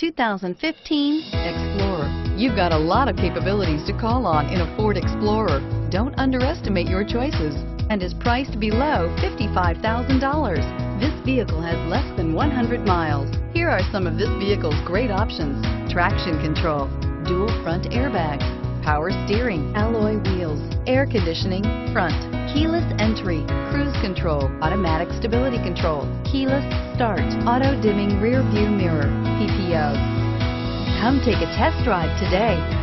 2015 Explorer. You've got a lot of capabilities to call on in a Ford Explorer. Don't underestimate your choices, and is priced below $55,000. This vehicle has less than 100 miles. Here are some of this vehicle's great options: traction control, dual front airbags, power steering, alloy wheels, air conditioning, front, keyless entry, cruise control, automatic stability control, keyless start, auto dimming rear view mirror, PPO. Come take a test drive today.